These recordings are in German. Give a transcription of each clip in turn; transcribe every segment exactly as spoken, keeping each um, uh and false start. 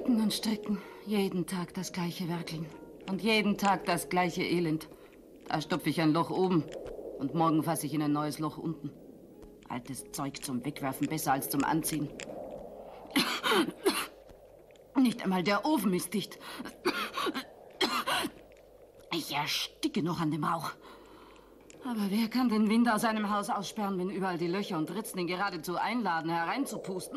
Stricken und stricken. Jeden Tag das gleiche Werkeln. Und jeden Tag das gleiche Elend. Da stopfe ich ein Loch oben und morgen fasse ich in ein neues Loch unten. Altes Zeug zum Wegwerfen, besser als zum Anziehen. Nicht einmal der Ofen ist dicht. Ich ersticke noch an dem Rauch. Aber wer kann den Wind aus einem Haus aussperren, wenn überall die Löcher und Ritzen ihn geradezu einladen, hereinzupusten?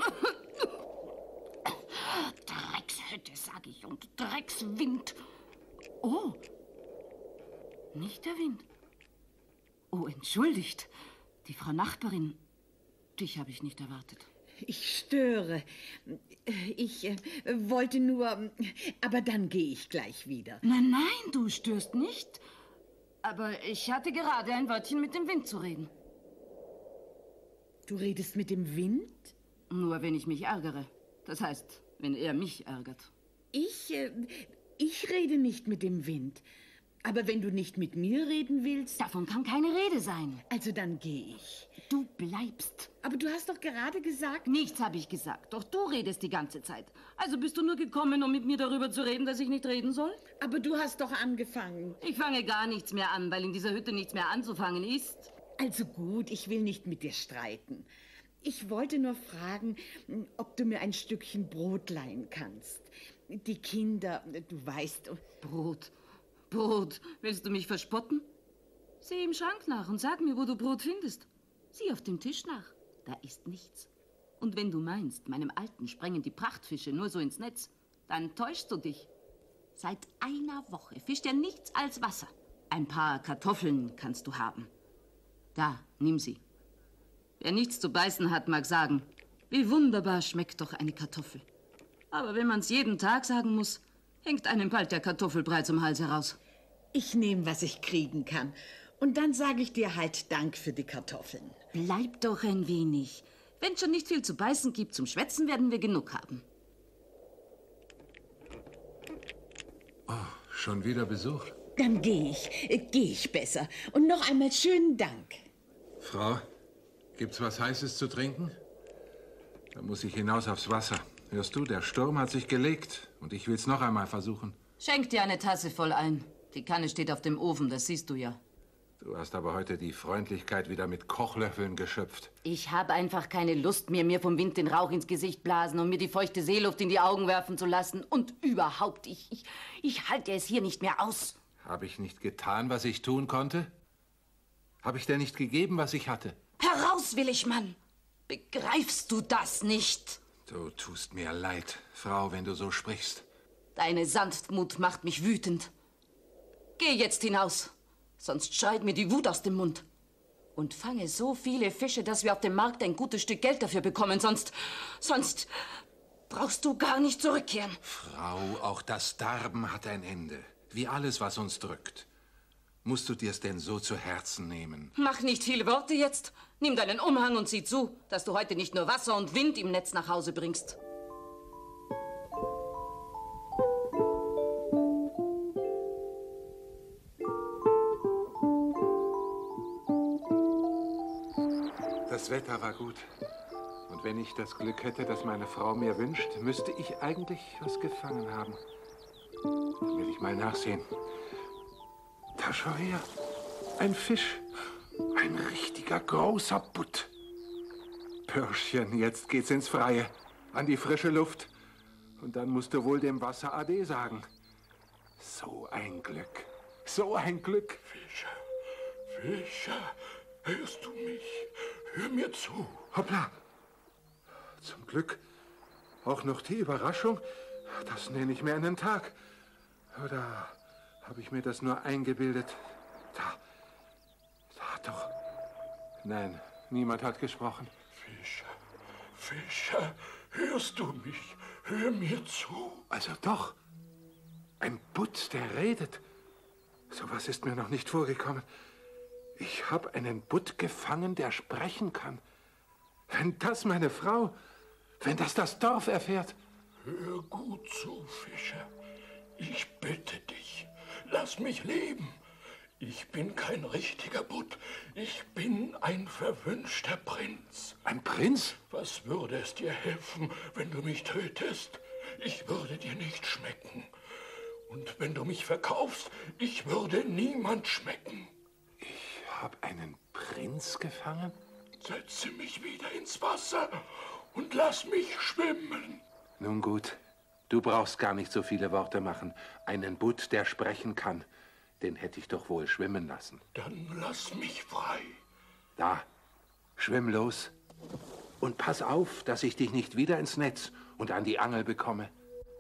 Dreckshütte, sag ich, und Dreckswind. Oh, nicht der Wind. Oh, entschuldigt. Die Frau Nachbarin, dich habe ich nicht erwartet. Ich störe. Ich äh, wollte nur... Aber dann gehe ich gleich wieder. Nein, nein, du störst nicht. Aber ich hatte gerade ein Wörtchen mit dem Wind zu reden. Du redest mit dem Wind? Nur wenn ich mich ärgere. Das heißt, wenn er mich ärgert. Ich, äh, ich rede nicht mit dem Wind. Aber wenn du nicht mit mir reden willst... Davon kann keine Rede sein. Also dann gehe ich. Du bleibst. Aber du hast doch gerade gesagt... Nichts habe ich gesagt, doch du redest die ganze Zeit. Also bist du nur gekommen, um mit mir darüber zu reden, dass ich nicht reden soll? Aber du hast doch angefangen. Ich fange gar nichts mehr an, weil in dieser Hütte nichts mehr anzufangen ist. Also gut, ich will nicht mit dir streiten. Ich wollte nur fragen, ob du mir ein Stückchen Brot leihen kannst. Die Kinder, du weißt... Brot... Brot, willst du mich verspotten? Sieh im Schrank nach und sag mir, wo du Brot findest. Sieh auf dem Tisch nach, da ist nichts. Und wenn du meinst, meinem Alten sprengen die Prachtfische nur so ins Netz, dann täuschst du dich. Seit einer Woche fischt er nichts als Wasser. Ein paar Kartoffeln kannst du haben. Da, nimm sie. Wer nichts zu beißen hat, mag sagen, wie wunderbar schmeckt doch eine Kartoffel. Aber wenn man's jeden Tag sagen muss, hängt einem bald der Kartoffelbrei zum Hals heraus. Ich nehme, was ich kriegen kann. Und dann sage ich dir halt Dank für die Kartoffeln. Bleib doch ein wenig. Wenn schon nicht viel zu beißen gibt, zum Schwätzen werden wir genug haben. Oh, schon wieder Besuch? Dann gehe ich. Äh, gehe ich besser. Und noch einmal schönen Dank. Frau, gibt's was Heißes zu trinken? Da muss ich hinaus aufs Wasser. Hörst du, der Sturm hat sich gelegt und ich will's noch einmal versuchen. Schenk dir eine Tasse voll ein. Die Kanne steht auf dem Ofen, das siehst du ja. Du hast aber heute die Freundlichkeit wieder mit Kochlöffeln geschöpft. Ich habe einfach keine Lust mehr, mir vom Wind den Rauch ins Gesicht blasen und mir die feuchte Seeluft in die Augen werfen zu lassen. Und überhaupt, ich, ich, ich halte es hier nicht mehr aus. Habe ich nicht getan, was ich tun konnte? Habe ich dir nicht gegeben, was ich hatte? Heraus will ich, Mann! Begreifst du das nicht? Du tust mir leid, Frau, wenn du so sprichst. Deine Sanftmut macht mich wütend. Geh jetzt hinaus, sonst schreit mir die Wut aus dem Mund. Und fange so viele Fische, dass wir auf dem Markt ein gutes Stück Geld dafür bekommen, sonst... sonst brauchst du gar nicht zurückkehren. Frau, auch das Darben hat ein Ende. Wie alles, was uns drückt. Musst du dir's denn so zu Herzen nehmen? Mach nicht viele Worte jetzt. Nimm deinen Umhang und sieh zu, dass du heute nicht nur Wasser und Wind im Netz nach Hause bringst. Das Wetter war gut. Und wenn ich das Glück hätte, das meine Frau mir wünscht, müsste ich eigentlich was gefangen haben. Dann will ich mal nachsehen. Da schau her. Ein Fisch. Ein richtiger großer Butt. Pörschchen, jetzt geht's ins Freie. An die frische Luft. Und dann musst du wohl dem Wasser Ade sagen. So ein Glück. So ein Glück. Fischer, Fischer, hörst du mich? Hör mir zu. Hoppla. Zum Glück auch noch die Überraschung. Das nenne ich mir einen Tag. Oder habe ich mir das nur eingebildet? Da. Da doch. Nein, niemand hat gesprochen. Fischer, Fischer, hörst du mich? Hör mir zu. Also doch. Ein Butt, der redet. Sowas ist mir noch nicht vorgekommen. Ich habe einen Butt gefangen, der sprechen kann. Wenn das meine Frau, wenn das das Dorf erfährt. Hör gut zu, Fischer. Ich bitte dich, lass mich leben. Ich bin kein richtiger Butt. Ich bin ein verwünschter Prinz. Ein Prinz? Was würde es dir helfen, wenn du mich tötest? ich würde dir nicht schmecken. Und wenn du mich verkaufst, ich würde niemand schmecken. Ich habe einen Prinz gefangen? Setze mich wieder ins Wasser und lass mich schwimmen. Nun gut, du brauchst gar nicht so viele Worte machen. Einen Butt, der sprechen kann, den hätte ich doch wohl schwimmen lassen. Dann lass mich frei. Da, schwimm los. Und pass auf, dass ich dich nicht wieder ins Netz und an die Angel bekomme.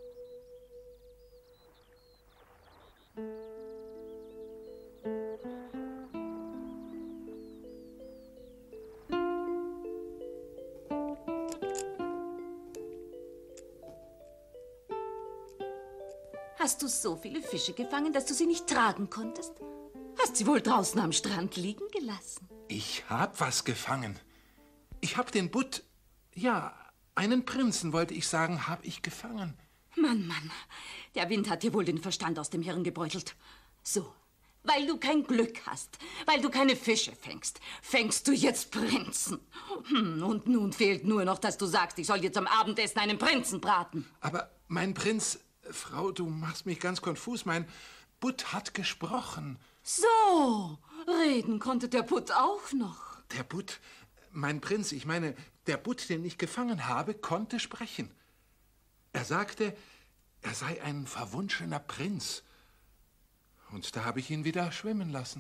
Hast du so viele Fische gefangen, dass du sie nicht tragen konntest? Hast sie wohl draußen am Strand liegen gelassen? Ich hab was gefangen. Ich hab den Butt, ja, einen Prinzen, wollte ich sagen, hab ich gefangen. Mann, Mann, der Wind hat dir wohl den Verstand aus dem Hirn gebeutelt. So, weil du kein Glück hast, weil du keine Fische fängst, fängst du jetzt Prinzen. Hm, und nun fehlt nur noch, dass du sagst, ich soll dir zum Abendessen einen Prinzen braten. Aber mein Prinz, Frau, du machst mich ganz konfus, mein Butt hat gesprochen. So, reden konnte der Butt auch noch. Der Butt, mein Prinz, ich meine, der Butt, den ich gefangen habe, konnte sprechen. Er sagte, er sei ein verwunschener Prinz. Und da habe ich ihn wieder schwimmen lassen.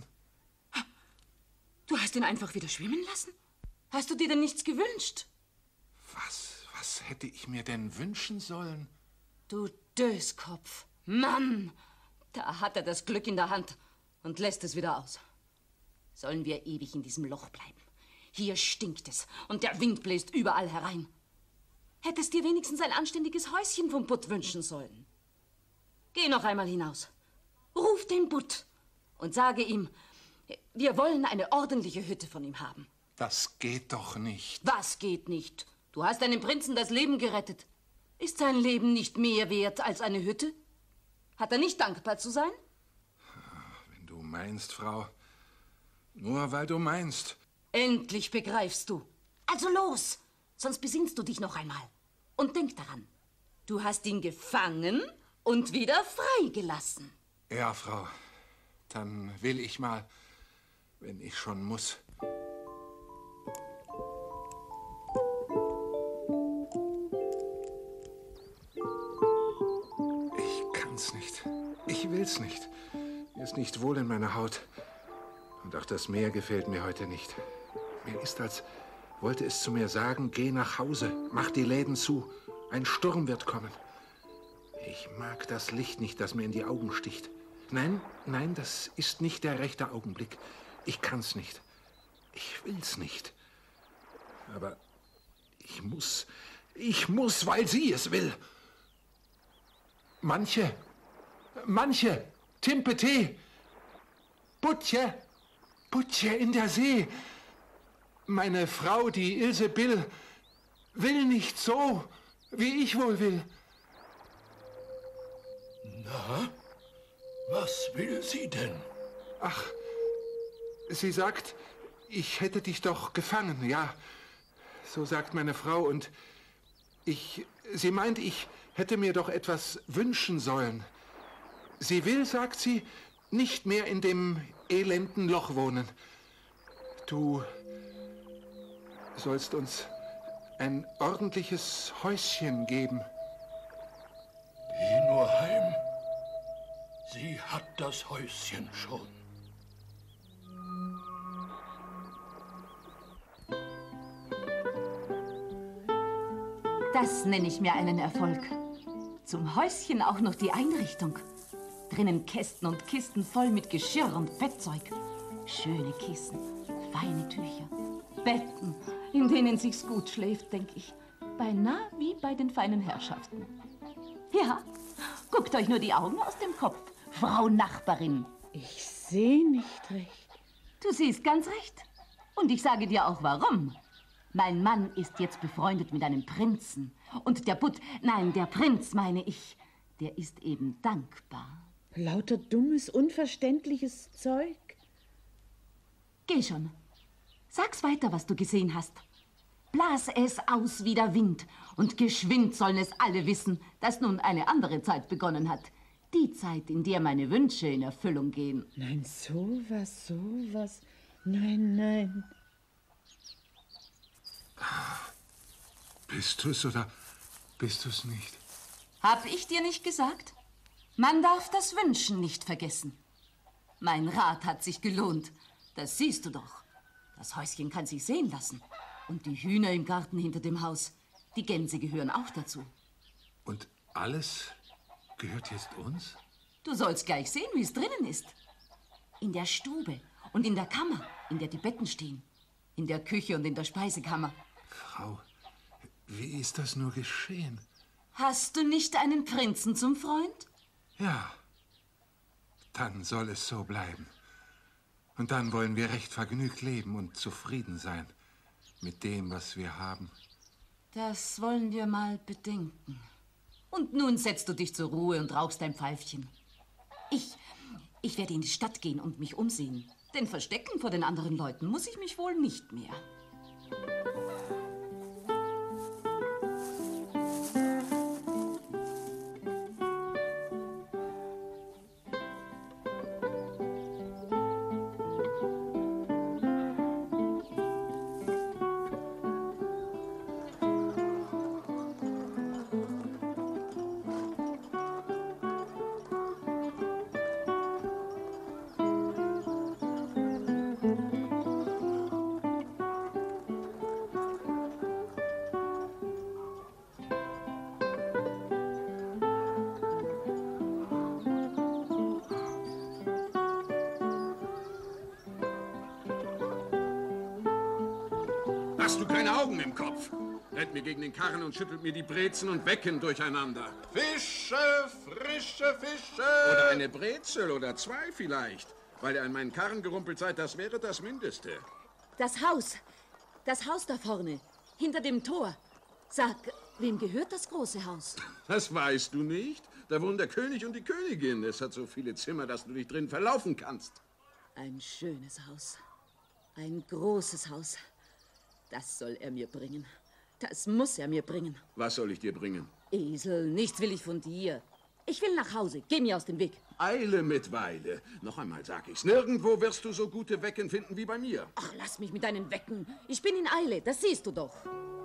Du hast ihn einfach wieder schwimmen lassen? Hast du dir denn nichts gewünscht? Was, was hätte ich mir denn wünschen sollen? Du Döskopf. Mann, da hat er das Glück in der Hand und lässt es wieder aus. Sollen wir ewig in diesem Loch bleiben? Hier stinkt es und der Wind bläst überall herein. Hättest dir wenigstens ein anständiges Häuschen vom Butt wünschen sollen. Geh noch einmal hinaus. Ruf den Butt und sage ihm, wir wollen eine ordentliche Hütte von ihm haben. Das geht doch nicht. Was geht nicht? Du hast einem Prinzen das Leben gerettet. Ist sein Leben nicht mehr wert als eine Hütte? Hat er nicht dankbar zu sein? Wenn du meinst, Frau. Nur weil du meinst. Endlich begreifst du. Also los, sonst besinnst du dich noch einmal. Und denk daran, du hast ihn gefangen und wieder freigelassen. Ja, Frau. Dann will ich mal, wenn ich schon muss. Ich kann's nicht. Ich will's nicht. Mir ist nicht wohl in meiner Haut. Und auch das Meer gefällt mir heute nicht. Mir ist, als wollte es zu mir sagen, geh nach Hause, mach die Läden zu. Ein Sturm wird kommen. Ich mag das Licht nicht, das mir in die Augen sticht. Nein, nein, das ist nicht der rechte Augenblick. Ich kann's nicht. Ich will's nicht. Aber ich muss, ich muss, weil sie es will. Manche, manche, Timpete, Butje, Butje in der See. Meine Frau, die Ilse Bill, will nicht so, wie ich wohl will. Na, was will sie denn? Ach, sie sagt, ich hätte dich doch gefangen, ja. So sagt meine Frau und ich, sie meint, ich hätte mir doch etwas wünschen sollen. Sie will, sagt sie, nicht mehr in dem elenden Loch wohnen. Du sollst uns ein ordentliches Häuschen geben. Geh nur heim. Sie hat das Häuschen schon. Das nenne ich mir einen Erfolg. Zum Häuschen auch noch die Einrichtung. Drinnen Kästen und Kisten voll mit Geschirr und Bettzeug. Schöne Kissen, feine Tücher, Betten, in denen sich's gut schläft, denke ich. Beinahe wie bei den feinen Herrschaften. Ja, guckt euch nur die Augen aus dem Kopf, Frau Nachbarin. Ich sehe nicht recht. Du siehst ganz recht. Und ich sage dir auch, warum. Mein Mann ist jetzt befreundet mit einem Prinzen. Und der Butt, nein, der Prinz, meine ich, der ist eben dankbar. Lauter dummes, unverständliches Zeug. Geh schon. Sag's weiter, was du gesehen hast. Blas es aus wie der Wind. Und geschwind sollen es alle wissen, dass nun eine andere Zeit begonnen hat. Die Zeit, in der meine Wünsche in Erfüllung gehen. Nein, sowas, sowas. Nein, nein. Bist du's oder bist du's nicht? Hab ich dir nicht gesagt? Man darf das Wünschen nicht vergessen. Mein Rat hat sich gelohnt. Das siehst du doch. Das Häuschen kann sich sehen lassen. Und die Hühner im Garten hinter dem Haus. Die Gänse gehören auch dazu. Und alles gehört jetzt uns? Du sollst gleich sehen, wie es drinnen ist. In der Stube und in der Kammer, in der die Betten stehen. In der Küche und in der Speisekammer. Frau, wie ist das nur geschehen? Hast du nicht einen Prinzen zum Freund? Ja, dann soll es so bleiben. Und dann wollen wir recht vergnügt leben und zufrieden sein mit dem, was wir haben. Das wollen wir mal bedenken. Und nun setzt du dich zur Ruhe und rauchst dein Pfeifchen. Ich, ich werde in die Stadt gehen und mich umsehen. Denn verstecken vor den anderen Leuten muss ich mich wohl nicht mehr. Hast du keine Augen im Kopf? Rennt mir gegen den Karren und schüttelt mir die Brezen und Becken durcheinander. Fische, frische Fische! Oder eine Brezel oder zwei vielleicht. Weil ihr an meinen Karren gerumpelt seid, das wäre das Mindeste. Das Haus. Das Haus da vorne. Hinter dem Tor. Sag, wem gehört das große Haus? Das weißt du nicht. Da wohnen der König und die Königin. Es hat so viele Zimmer, dass du dich drin verlaufen kannst. Ein schönes Haus. Ein großes Haus. Das soll er mir bringen. Das muss er mir bringen. Was soll ich dir bringen? Esel, nichts will ich von dir. Ich will nach Hause. Geh mir aus dem Weg. Eile mit Weile. Noch einmal sag ich's. Nirgendwo wirst du so gute Wecken finden wie bei mir. Ach, lass mich mit deinen Wecken. Ich bin in Eile, das siehst du doch.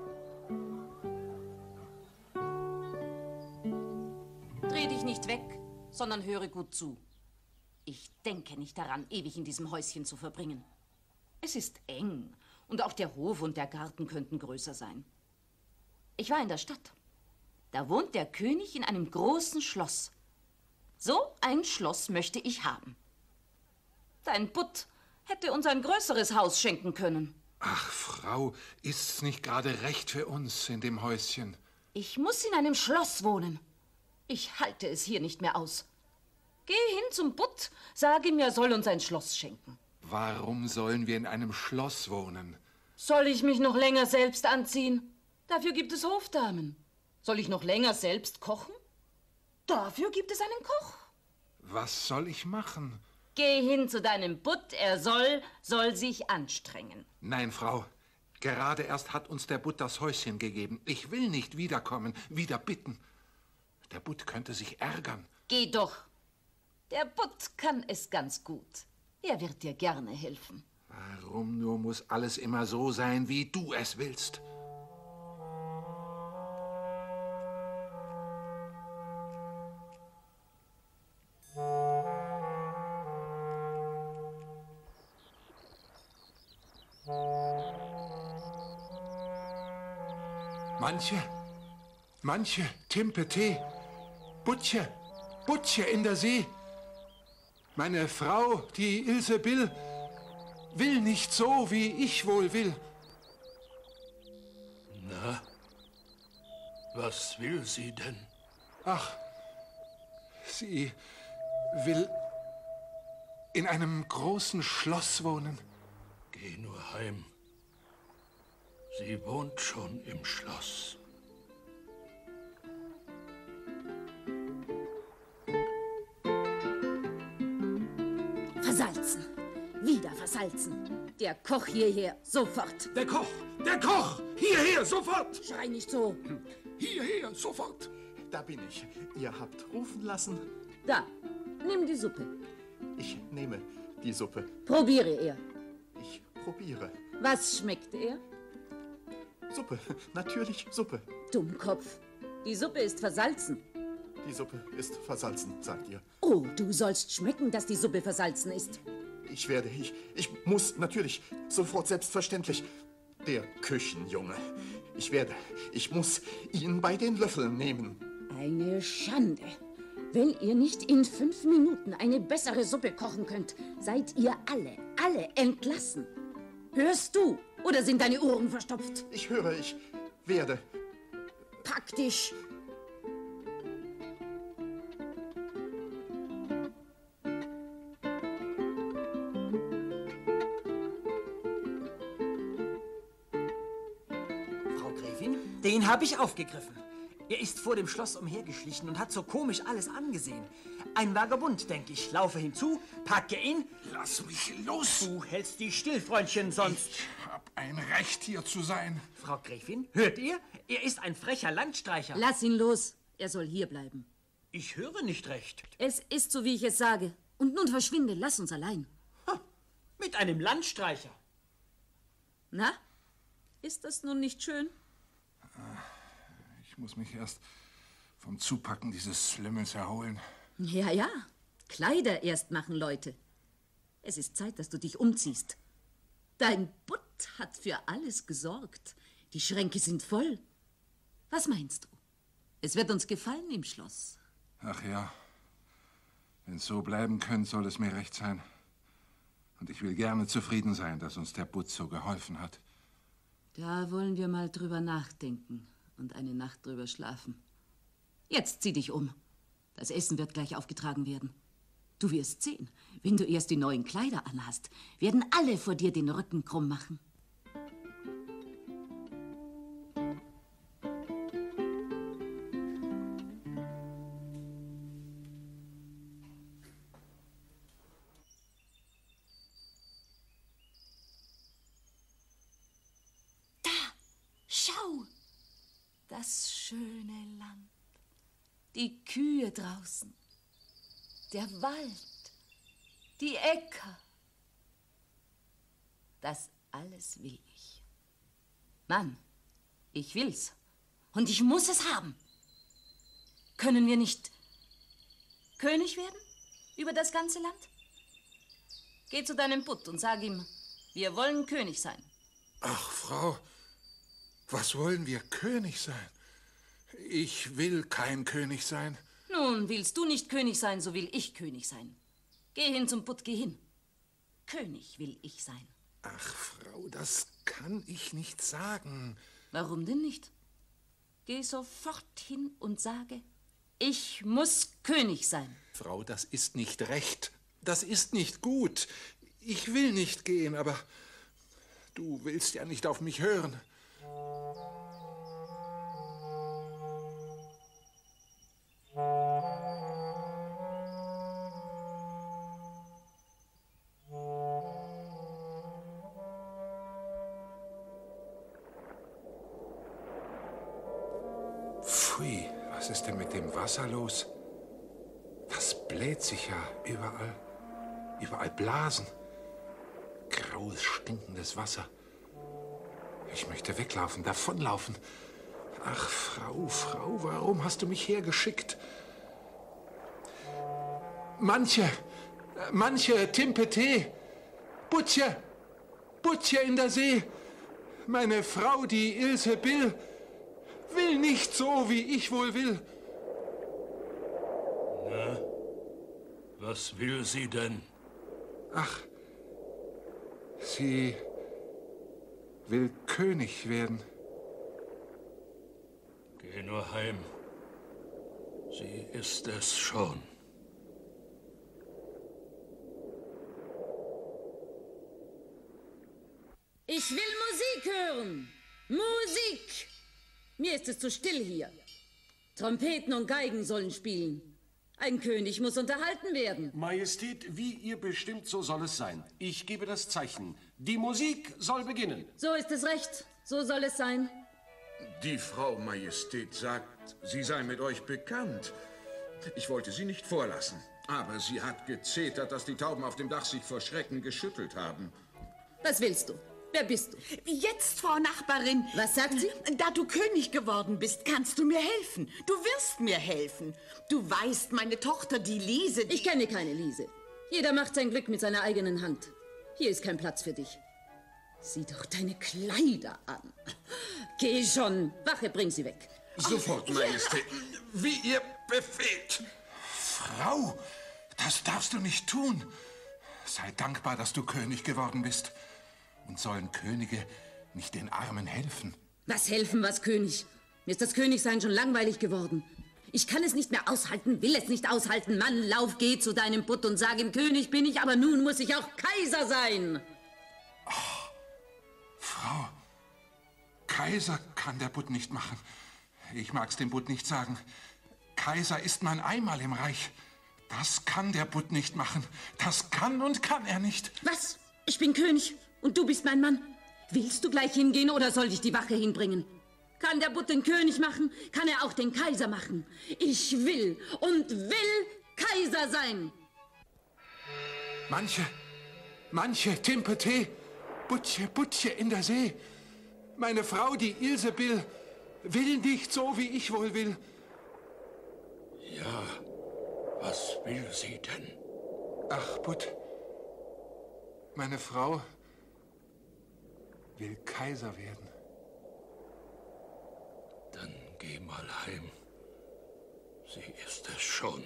Dreh dich nicht weg, sondern höre gut zu. Ich denke nicht daran, ewig in diesem Häuschen zu verbringen. Es ist eng. Und auch der Hof und der Garten könnten größer sein. Ich war in der Stadt. Da wohnt der König in einem großen Schloss. So ein Schloss möchte ich haben. Dein Butt hätte uns ein größeres Haus schenken können. Ach, Frau, ist's nicht gerade recht für uns in dem Häuschen? Ich muss in einem Schloss wohnen. Ich halte es hier nicht mehr aus. Geh hin zum Butt, sage ihm, er soll uns ein Schloss schenken. Warum sollen wir in einem Schloss wohnen? Soll ich mich noch länger selbst anziehen? Dafür gibt es Hofdamen. Soll ich noch länger selbst kochen? Dafür gibt es einen Koch. Was soll ich machen? Geh hin zu deinem Butt, er soll, soll sich anstrengen. Nein, Frau. Gerade erst hat uns der Butt das Häuschen gegeben. Ich will nicht wiederkommen, wieder bitten. Der Butt könnte sich ärgern. Geh doch. Der Butt kann es ganz gut. Er wird dir gerne helfen. Warum nur muss alles immer so sein, wie du es willst? Manche, manche, Timpe, Tee, Butche, Butche in der See. Meine Frau, die Ilse Bill, will nicht so, wie ich wohl will. Na, was will sie denn? Ach, sie will in einem großen Schloss wohnen. Geh nur heim. Sie wohnt schon im Schloss. Versalzen. Wieder versalzen. Der Koch hierher, sofort. Der Koch! Der Koch! Hierher, sofort! Schrei nicht so. Hierher, sofort! Da bin ich. Ihr habt rufen lassen. Da, nimm die Suppe. Ich nehme die Suppe. Probiere er. Ich probiere. Was schmeckt er? Suppe. Natürlich Suppe. Dummkopf. Die Suppe ist versalzen. Die Suppe ist versalzen, sagt ihr. Oh, du sollst schmecken, dass die Suppe versalzen ist. Ich werde, ich, ich muss natürlich, sofort selbstverständlich. Der Küchenjunge. Ich werde, ich muss ihn bei den Löffeln nehmen. Eine Schande. Wenn ihr nicht in fünf Minuten eine bessere Suppe kochen könnt, seid ihr alle, alle entlassen. Hörst du? Oder sind deine Ohren verstopft? Ich höre, ich werde. Pack dich! Frau Gräfin, den habe ich aufgegriffen. Er ist vor dem Schloss umhergeschlichen und hat so komisch alles angesehen. Ein Vagabund, denke ich. Laufe hinzu, packe ihn. Lass mich los! Du hältst dich still, Freundchen, sonst... Ich hab ein Recht, hier zu sein. Frau Gräfin, hört ihr? Er ist ein frecher Landstreicher. Lass ihn los. Er soll hier bleiben. Ich höre nicht recht. Es ist so, wie ich es sage. Und nun verschwinde. Lass uns allein. Ha, mit einem Landstreicher. Na? Ist das nun nicht schön? Ich muss mich erst vom Zupacken dieses Schlimmels erholen. Ja, ja. Kleider erst machen, Leute. Es ist Zeit, dass du dich umziehst. Dein Butt hat für alles gesorgt. Die Schränke sind voll. Was meinst du? Es wird uns gefallen im Schloss. Ach ja. Wenn es so bleiben könnte, soll es mir recht sein. Und ich will gerne zufrieden sein, dass uns der Butt so geholfen hat. Da wollen wir mal drüber nachdenken und eine Nacht drüber schlafen. Jetzt zieh dich um. Das Essen wird gleich aufgetragen werden. Du wirst sehen, wenn du erst die neuen Kleider anhast, werden alle vor dir den Rücken krumm machen. Da, schau, das schöne Land. Die Kühe draußen, der Wald, die Äcker. Das alles will ich. Mann, ich will's. Und ich muss es haben. Können wir nicht König werden über das ganze Land? Geh zu deinem Butt und sag ihm, wir wollen König sein. Ach, Frau, was wollen wir König sein? Ich will kein König sein. Nun, willst du nicht König sein, so will ich König sein. Geh hin zum Butt, geh hin. König will ich sein. Ach, Frau, das kann ich nicht sagen. Warum denn nicht? Geh sofort hin und sage, ich muss König sein. Frau, das ist nicht recht. Das ist nicht gut. Ich will nicht gehen, aber du willst ja nicht auf mich hören. Pfui, was ist denn mit dem Wasser los? Das bläht sich ja überall. Überall Blasen. Graues, stinkendes Wasser. Ich möchte weglaufen, davonlaufen. Ach, Frau, Frau, warum hast du mich hergeschickt? Manche, manche Timpete, Butche, Butche in der See. Meine Frau, die Ilse Bill, will nicht so, wie ich wohl will. Na, was will sie denn? Ach, sie will König werden. Geh nur heim. Sie ist es schon. Ich will Musik hören. Musik! Mir ist es zu still hier. Trompeten und Geigen sollen spielen. Ein König muss unterhalten werden. Majestät, wie ihr bestimmt, so soll es sein. Ich gebe das Zeichen. Die Musik soll beginnen. So ist es recht. So soll es sein. Die Frau Majestät sagt, sie sei mit euch bekannt. Ich wollte sie nicht vorlassen. Aber sie hat gezetert, dass die Tauben auf dem Dach sich vor Schrecken geschüttelt haben. Was willst du? Wer bist du? Jetzt, Frau Nachbarin. Was sagt sie? Da du König geworden bist, kannst du mir helfen. Du wirst mir helfen. Du weißt, meine Tochter, die Liese... Die ich kenne keine Liese. Jeder macht sein Glück mit seiner eigenen Hand. Hier ist kein Platz für dich. Sieh doch deine Kleider an. Geh schon. Wache, bring sie weg. Sofort, Majestät. Ja. Wie ihr befehlt. Frau, das darfst du nicht tun. Sei dankbar, dass du König geworden bist. Und sollen Könige nicht den Armen helfen? Was helfen, was König? Mir ist das Königsein schon langweilig geworden. Ich kann es nicht mehr aushalten, will es nicht aushalten. Mann, lauf, geh zu deinem Butt und sag ihm, König bin ich, aber nun muss ich auch Kaiser sein. Oh, Frau, Kaiser kann der Butt nicht machen. Ich mag's dem Butt nicht sagen. Kaiser ist man einmal im Reich. Das kann der Butt nicht machen. Das kann und kann er nicht. Was? Ich bin König und du bist mein Mann. Willst du gleich hingehen oder soll ich die Wache hinbringen? Kann der Butt den König machen, kann er auch den Kaiser machen. Ich will und will Kaiser sein. Manche, manche, Timpete, Butche, Butche in der See. Meine Frau, die Ilsebill, will nicht so, wie ich wohl will. Ja, was will sie denn? Ach, Butt, meine Frau will Kaiser werden. Dann geh mal heim. Sie ist es schon.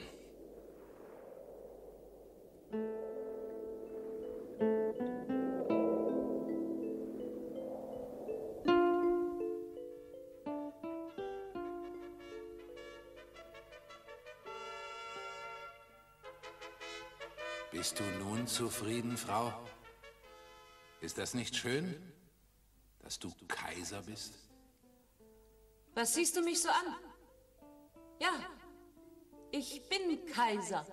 Bist du nun zufrieden, Frau? Ist das nicht schön, dass du Kaiser bist? Was siehst du mich so an? Ja, ich bin Kaiser.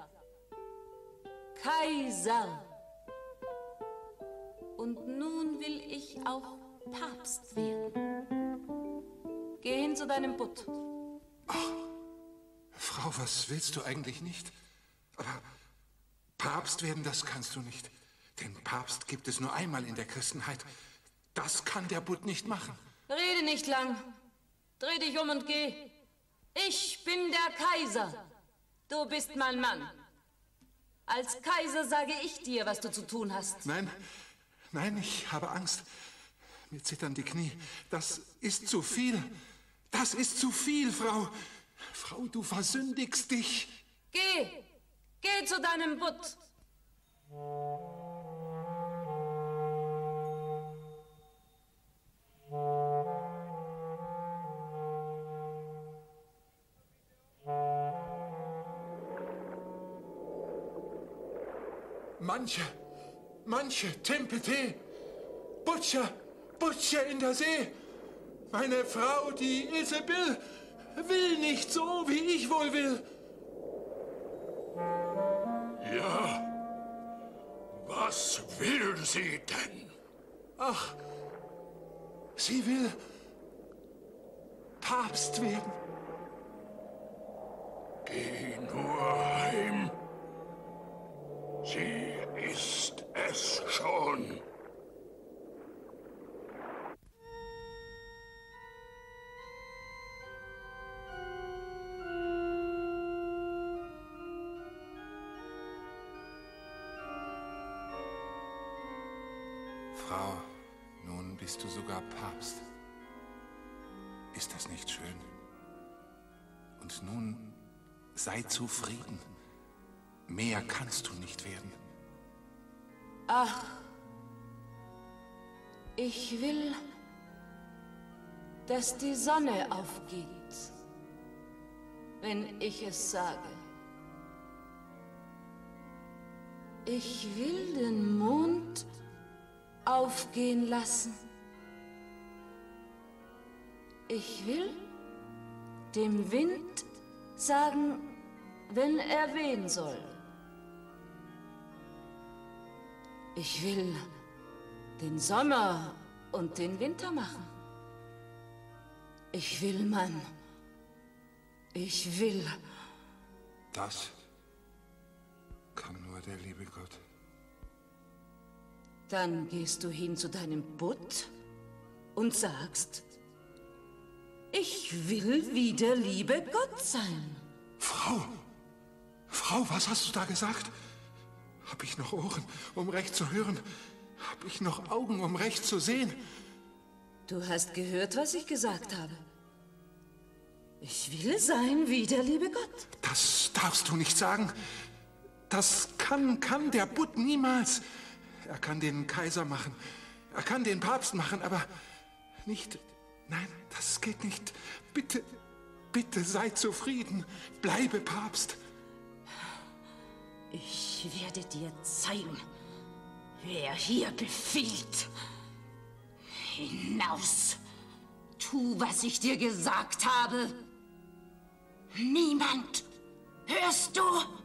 Kaiser. Und nun will ich auch Papst werden. Geh hin zu deinem Butt. Ach, Frau, was willst du eigentlich nicht? Aber Papst werden, das kannst du nicht. Denn Papst gibt es nur einmal in der Christenheit. Das kann der Butt nicht machen. Rede nicht lang. Dreh dich um und geh. Ich bin der Kaiser. Du bist mein Mann. Als Kaiser sage ich dir, was du zu tun hast. Nein, nein, ich habe Angst. Mir zittern die Knie. Das ist zu viel. Das ist zu viel, Frau. Frau, du versündigst dich. Geh. Geh zu deinem Butt. Manche, manche, Timpete, Butcher, Butcher in der See. Meine Frau, die Ilsebill, will nicht so, wie ich wohl will. Ja, was will sie denn? Ach, sie will Papst werden. Geh nur heim. Sie ist es schon. Frau, nun bist du sogar Papst. Ist das nicht schön? Und nun sei zufrieden. Mehr kannst du nicht werden. Ach, ich will, dass die Sonne aufgeht, wenn ich es sage. Ich will den Mond aufgehen lassen. Ich will dem Wind sagen, wenn er wehen soll. Ich will den Sommer und den Winter machen. Ich will, Mann. Ich will. Das kann nur der liebe Gott. Dann gehst du hin zu deinem Butt und sagst, ich will wie der liebe Gott sein. Frau, Frau, was hast du da gesagt? Hab ich noch Ohren, um recht zu hören? Hab ich noch Augen, um recht zu sehen? Du hast gehört, was ich gesagt habe. Ich will sein wie der liebe Gott. Das darfst du nicht sagen. Das kann, kann der Butt niemals. Er kann den Kaiser machen. Er kann den Papst machen, aber nicht... Nein, das geht nicht. Bitte, bitte sei zufrieden. Bleibe Papst. Ich werde dir zeigen, wer hier befiehlt. Hinaus. Tu, was ich dir gesagt habe. Niemand, hörst du?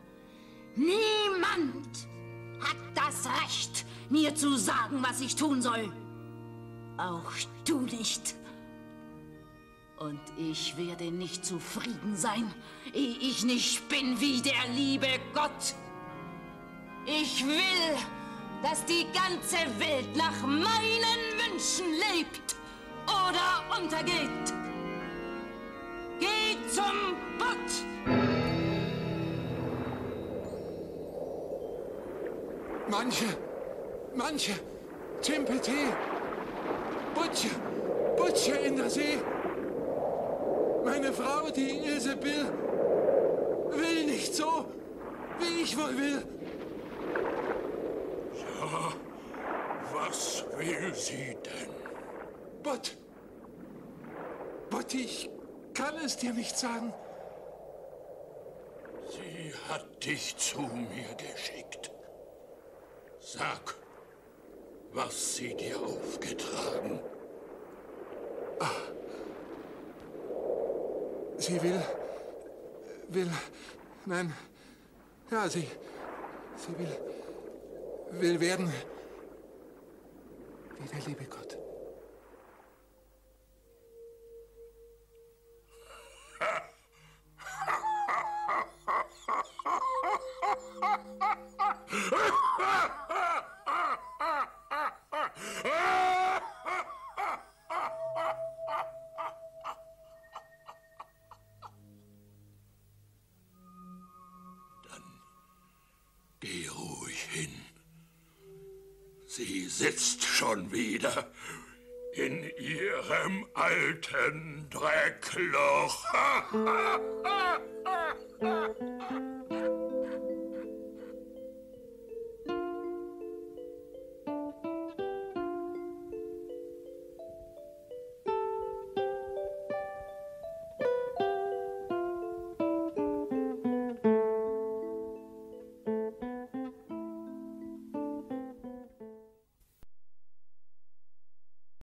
Niemand hat das Recht, mir zu sagen, was ich tun soll. Auch du nicht. Und ich werde nicht zufrieden sein, ehe ich nicht bin wie der liebe Gott. Ich will, dass die ganze Welt nach meinen Wünschen lebt oder untergeht. Geh zum Butt! Manche, manche, Timpete, Butche, Butche in der See. Meine Frau, die Ilsebill, will nicht so, wie ich wohl will. Ja, was will sie denn? Butt, Butt, ich kann es dir nicht sagen. Sie hat dich zu mir geschickt. Sag, was sie dir aufgetragen. Ah. Sie will, will, nein, ja, sie, sie will, will werden wie der liebe Gott. Geh ruhig hin. Sie sitzt schon wieder in ihrem alten Dreckloch.